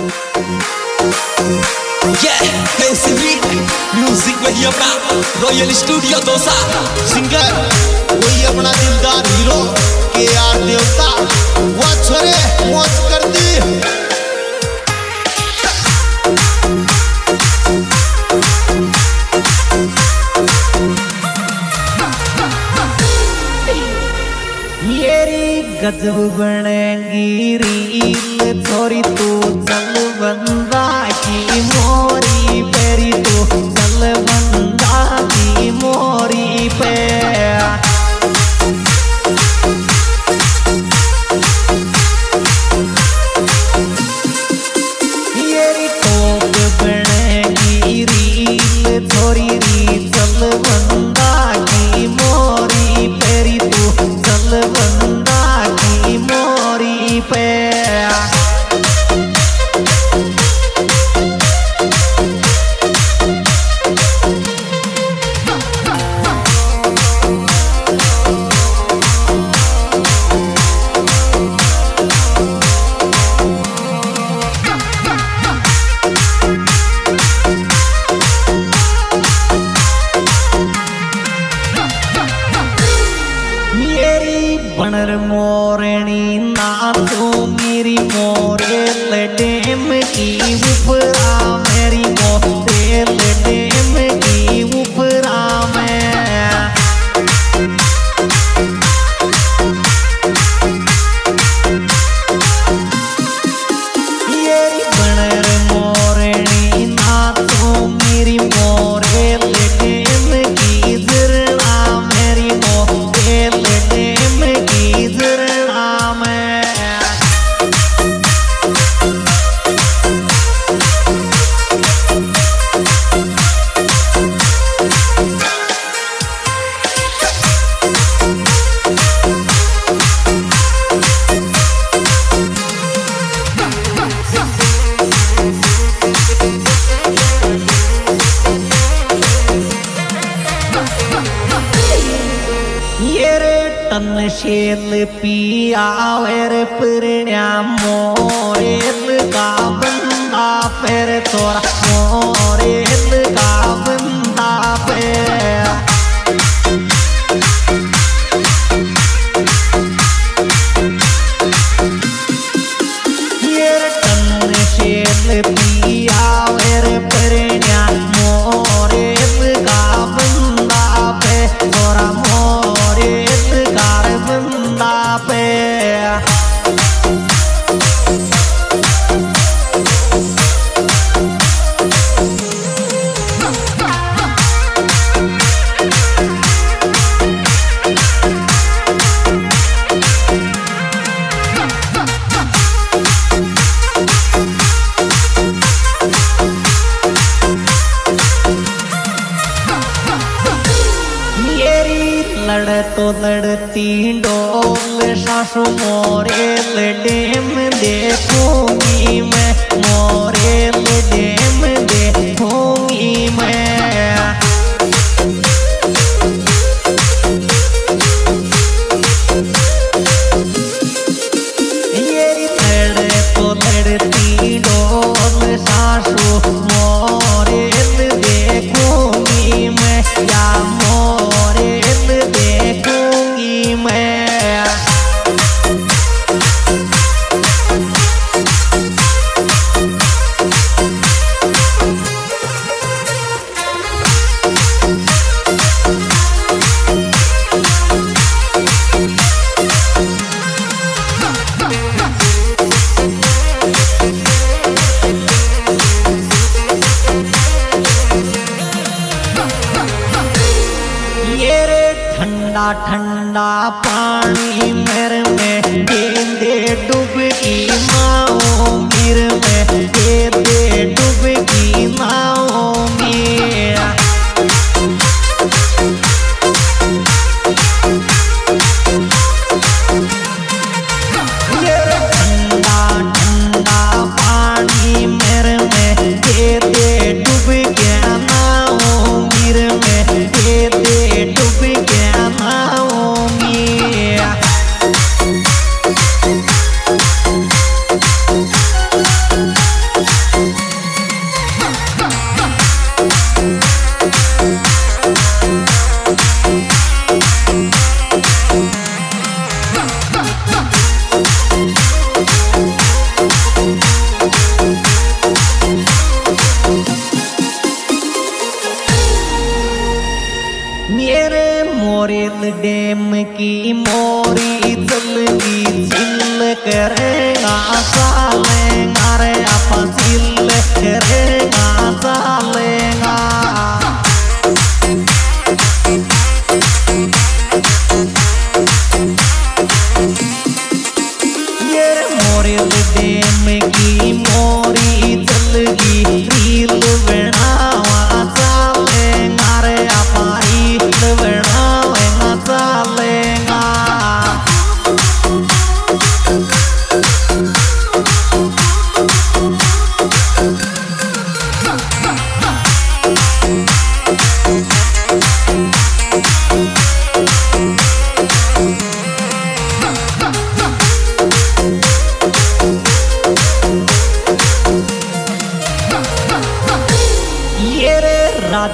Music वही अपना royal studio dosa singer वही अपना दिलदार हीरो के आर देवता वो छोरे मौज कर दी। गजब बनेगी रील छोरी तू चल बंदा की मोरी पेरी तू चल बंदा की मोरी पे ये टोप बनेगी रील छोरी री चल बंदा की मोरी पेरी तू चल बंदा मोरी पे बनर मोरनी ना तो मेरी मोरेल डेम की ऊपरा मेरी मोरेल डेम की ऊपरा में ये बनर मोरनी ना तो मेरी मोरेल डेम की जरना मेरी मोरेल तन शेल पिया वेर पुरण्या मोरेल का बंदा फिर तोरा मोरेल का बंदा पे ये तन शेल पिया वेर पुरण्या मोरेल का बंदा पे तोरा बंदा पे लड़ तो लड़ती डोल सासु मोरेल डेम देखूंगी मैं मोरेल डेम देखूंगी मैं ये लड़ तो लड़ती डोल सासु मोरेल देखूंगी मैं या मोरेल देखूंगी मैं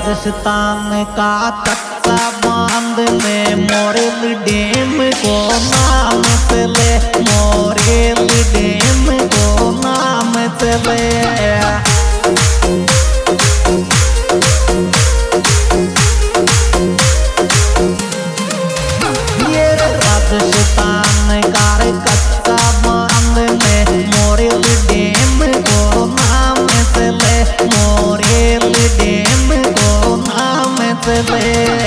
राजस्थान का कच्चा बांध में मोरेल डैम को नाम चले, मोरेल डैम को नाम चले। ये राजस्थान का कच्चा बांध में मोरेल डैम को नाम चले, मोरेल डैम को नाम चले।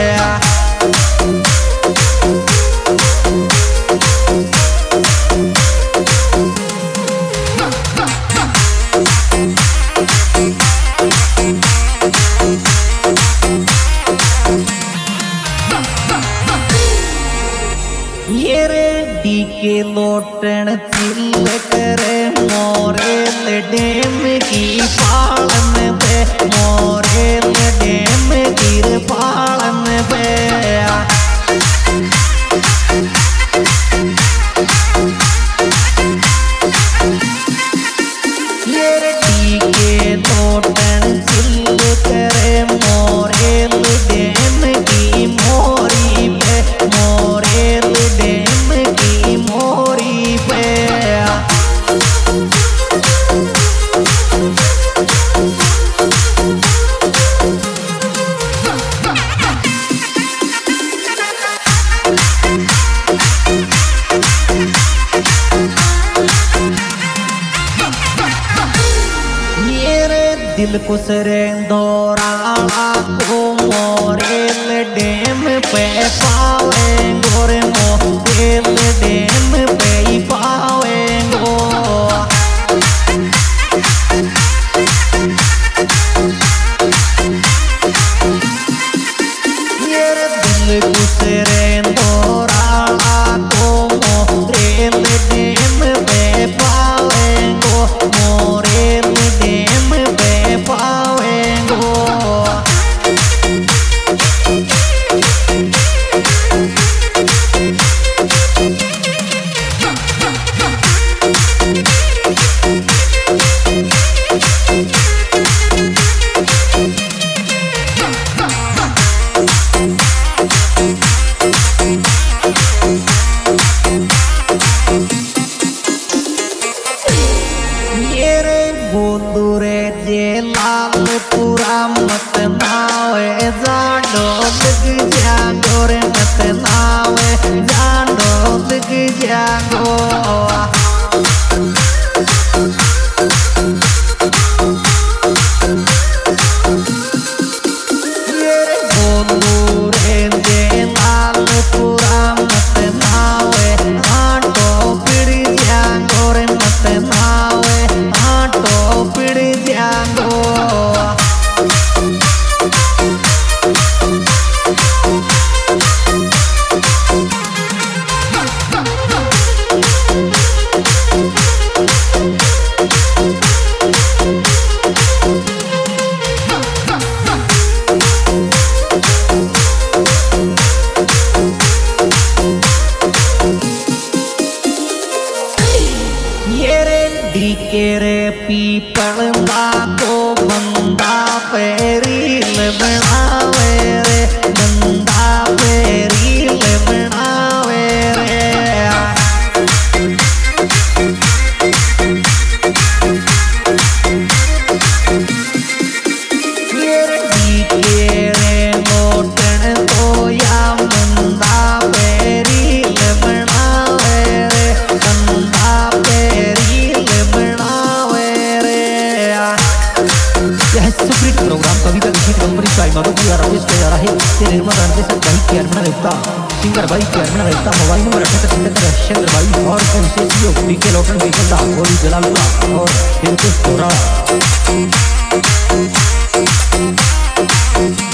ये रेडी के लोटन चिल करे मोरेल डैम की पालन पे, मोरेल डैम की पालन पे। ये रेडी के लोटन चिल करे मोरेल डैम की मोरी पे, मोरेल डैम की मोरी पे। दिल कुछ दौराला को मोरेल डैम पे पावे गोरे, मोरेल डैम पे ही पावे गो। ये दिल कुछ दौराला को मोरेल डैम पे पावे गो, मोरेल डैम पे पावे गो। बोलूरे जे लाल पूरा मत नावे, जाडो लग जागो रे मत नावे, जाडो लग जागो। बोलूरे जे लाल पूरा मत नावे, आटो पिड़ जागो रे मत नावे, आटो पिड़ जागो। के रे पीपल को बंदा पे रील बनावे रे, बंदा पे रील बनावे रे। ये के रे मोटन तो या बंदा पे रील बनावे रे, बंदा पे रील बनावे रे। यह सुप्रीत प्रोग्राम कविता लिखित कंपनी साइमानो की राजेश के रहा है। ये निर्माता निर्देशक भाई केरमना देवता, सिंगर भाई केरमना देवता, मोबाइल नंबर 78 चंद्र भाई और विशेष पीके लोटन बेकंदा गोली जलालुल्लाह और हिरकुश तोरा।